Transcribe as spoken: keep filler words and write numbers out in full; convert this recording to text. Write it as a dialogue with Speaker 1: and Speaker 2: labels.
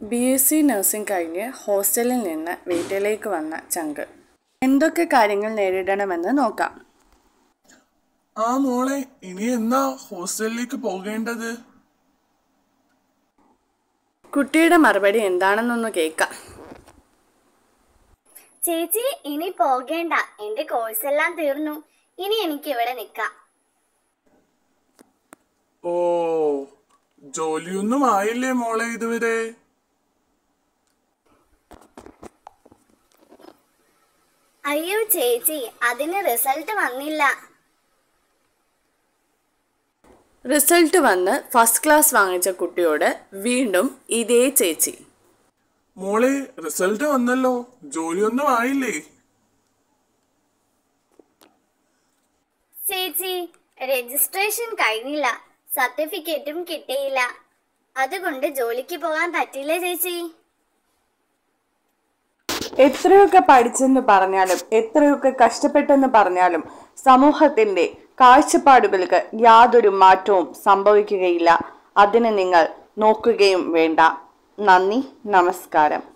Speaker 1: B S C nursing കഴിഞ്ഞ് ഹോസ്റ്റലിൽ നിന്ന് വീട്ടിലേക്ക് വന്ന ചങ്ക് എന്തൊക്കെ കാര്യങ്ങൾ നേരിടണമെന്ന് നോക്കാം.
Speaker 2: ആ മോളെ, ഇനി എന്നാ ഹോസ്റ്റലിലേക്ക് പോകേണ്ടത്?
Speaker 1: കുട്ടിയുടെ മറുപടി എന്താണെന്നൊന്ന് കേൾക്കാം.
Speaker 3: ചേച്ചി, ഇനി പോകേണ്ട, എന്റെ കോഴ്സ് എല്ലാം തീർന്നു. ഇനി എനിക്ക് ഇവിടെ നിൽക്കാം.
Speaker 2: ഓ, ജോലിയൊന്നും ആയില്ലേ മോളെ ഇതുവരെ?
Speaker 3: അയ്യോ ചേച്ചി, അതിന് റിസൾട്ട് വന്നില്ല.
Speaker 1: റിസൾട്ട് വന്ന് ഫസ്റ്റ് ക്ലാസ് വാങ്ങിച്ച കുട്ടിയോട് വീണ്ടും ഇതേ ചേച്ചി.
Speaker 2: മോളെ, റിസൾട്ട് വന്നല്ലോ, ജോലിയൊന്നും ആയില്ലേ?
Speaker 3: ചേച്ചി, രജിസ്ട്രേഷൻ കഴിഞ്ഞില്ല, സർട്ടിഫിക്കറ്റും കിട്ടിയില്ല. അതുകൊണ്ട് ജോലിക്ക് പോകാൻ പറ്റില്ല ചേച്ചി.
Speaker 1: എത്രയൊക്കെ പഠിച്ചെന്ന് പറഞ്ഞാലും എത്രയൊക്കെ കഷ്ടപ്പെട്ടെന്ന് പറഞ്ഞാലും സമൂഹത്തിന്റെ കാഴ്ചപ്പാടുകൾക്ക് യാതൊരു മാറ്റവും സംഭവിക്കുകയില്ല. അതിന് നിങ്ങൾ നോക്കുകയും വേണ്ട. നന്ദി, നമസ്കാരം.